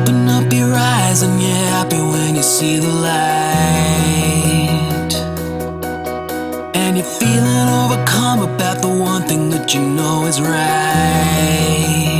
Open up your eyes and you're happy when you see the light. And you're feeling overcome about the one thing that you know is right.